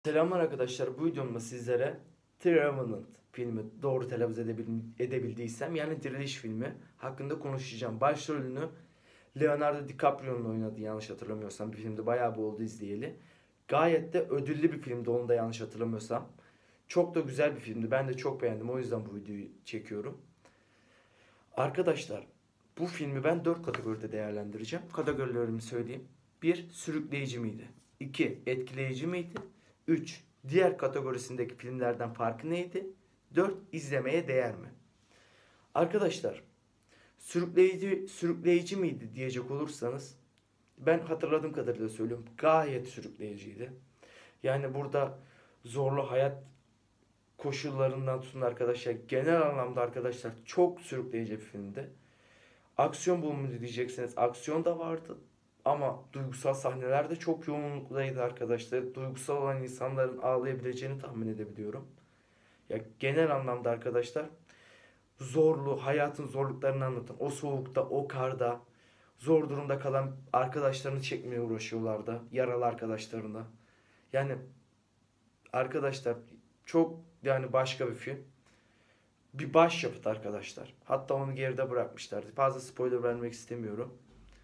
Selamlar arkadaşlar. Bu videomda sizlere The Revenant filmi, doğru telaffuz edebildiysem, yani Diriliş filmi hakkında konuşacağım. Başrolünü Leonardo DiCaprio'nun oynadığı, yanlış hatırlamıyorsam, bir filmde bayağı bir oldu izleyeli. Gayet de ödüllü bir filmdi, onu da yanlış hatırlamıyorsam. Çok da güzel bir filmdi. Ben de çok beğendim. O yüzden bu videoyu çekiyorum. Arkadaşlar, bu filmi ben 4 kategoride değerlendireceğim. Kategorilerimi söyleyeyim. 1. Sürükleyici miydi? 2. Etkileyici miydi? 3. Diğer kategorisindeki filmlerden farkı neydi? 4. İzlemeye değer mi? Arkadaşlar, sürükleyici miydi diyecek olursanız, ben hatırladığım kadarıyla söylüyorum, gayet sürükleyiciydi. Yani burada zorlu hayat koşullarından tutun arkadaşlar, genel anlamda arkadaşlar çok sürükleyici bir filmdi. Aksiyon bölümü diyeceksiniz, aksiyon da vardı ama duygusal sahneler de çok yoğunluktaydı arkadaşlar. Duygusal olan insanların ağlayabileceğini tahmin edebiliyorum. Ya genel anlamda arkadaşlar, hayatın zorluklarını anlatan, o soğukta, o karda zor durumda kalan arkadaşlarını çekmeye uğraşıyorlardı, yaralı arkadaşlarına. Yani arkadaşlar, çok, yani başka bir film. Bir başyapıt arkadaşlar. Hatta onu geride bırakmışlardı. Fazla spoiler vermek istemiyorum.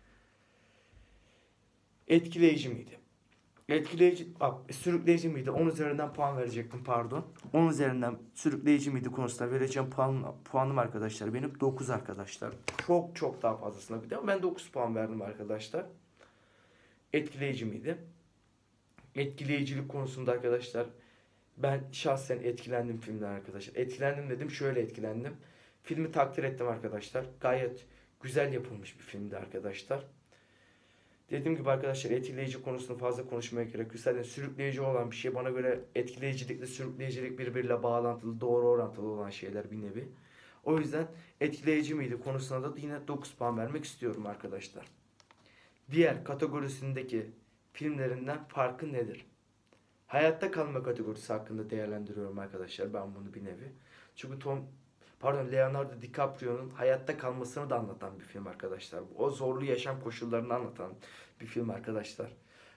Etkileyici miydi? Sürükleyici miydi? 10 üzerinden puan verecektim, pardon. 10 üzerinden sürükleyici miydi konusunda vereceğim puanım arkadaşlar benim 9 arkadaşlar. Çok çok daha fazlasına bir de, ama ben 9 puan verdim arkadaşlar. Etkileyici miydi? Etkileyicilik konusunda arkadaşlar, ben şahsen etkilendim filmden arkadaşlar. Etkilendim dedim, şöyle etkilendim. Filmi takdir ettim arkadaşlar. Gayet güzel yapılmış bir filmdi arkadaşlar. Dediğim gibi arkadaşlar, etkileyici konusunu fazla konuşmaya gerek yok. Zaten sürükleyici olan bir şey, bana göre etkileyicilikle sürükleyicilik birbiriyle bağlantılı, doğru orantılı olan şeyler bir nevi. O yüzden etkileyici miydi konusuna da yine 9 puan vermek istiyorum arkadaşlar. Diğer kategorisindeki filmlerinden farkı nedir? Hayatta kalma kategorisi hakkında değerlendiriyorum arkadaşlar ben bunu bir nevi. Çünkü Leonardo DiCaprio'nun hayatta kalmasını da anlatan bir film arkadaşlar. O zorlu yaşam koşullarını anlatan bir film arkadaşlar.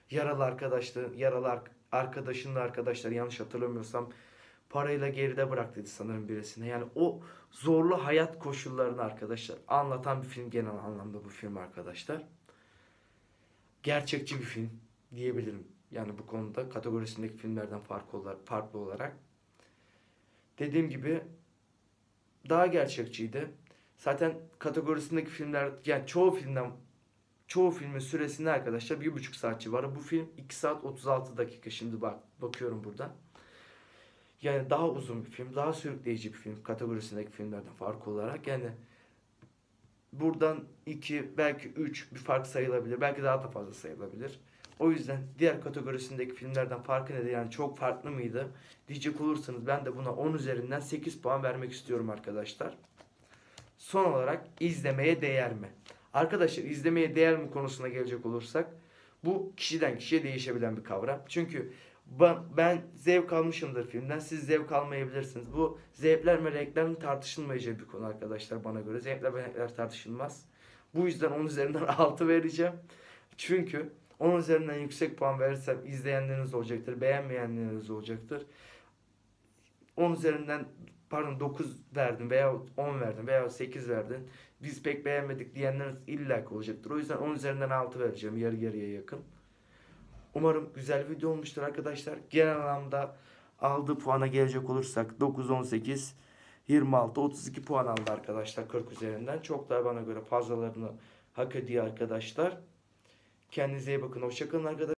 Yaralı arkadaşının arkadaşlar, yanlış hatırlamıyorsam, parayla geride bıraktıydı sanırım birisine. Yani o zorlu hayat koşullarını arkadaşlar anlatan bir film, genel anlamda bu film arkadaşlar. Gerçekçi bir film diyebilirim. Yani bu konuda kategorisindeki filmlerden farklı olarak. Dediğim gibi daha gerçekçiydi. Zaten kategorisindeki filmler, yani çoğu filmin süresinde arkadaşlar 1,5 saat civarı. Bu film 2 saat 36 dakika. Şimdi bakıyorum burada. Yani daha uzun bir film, daha sürükleyici bir film kategorisindeki filmlerden farklı olarak. Yani buradan 2, belki 3 bir fark sayılabilir. Belki daha da fazla sayılabilir. O yüzden diğer kategorisindeki filmlerden farkı nedir? Yani çok farklı mıydı diyecek olursanız, ben de buna 10 üzerinden 8 puan vermek istiyorum arkadaşlar. Son olarak izlemeye değer mi? Arkadaşlar, izlemeye değer mi konusuna gelecek olursak, bu kişiden kişiye değişebilen bir kavram. Çünkü ben zevk almışımdır filmden, siz zevk almayabilirsiniz. Bu zevkler ve renklerin tartışılmayacağı bir konu arkadaşlar bana göre. Zevkler ve renkler tartışılmaz. Bu yüzden 10 üzerinden 6 vereceğim. Çünkü 10 üzerinden yüksek puan verirsem izleyenleriniz olacaktır, beğenmeyenleriniz olacaktır. 10 üzerinden, pardon, 9 verdim veya 10 verdim veya 8 verdin, biz pek beğenmedik diyenleriniz illaki olacaktır. O yüzden 10 üzerinden 6 vereceğim, yarı yarıya yakın. Umarım güzel bir video olmuştur arkadaşlar. Genel anlamda aldığı puana gelecek olursak 9, 18, 26, 32 puan aldı arkadaşlar 40 üzerinden. Çok daha bana göre fazlalarını hak ediyor arkadaşlar. Kendinize iyi bakın. Hoşçakalın arkadaşlar.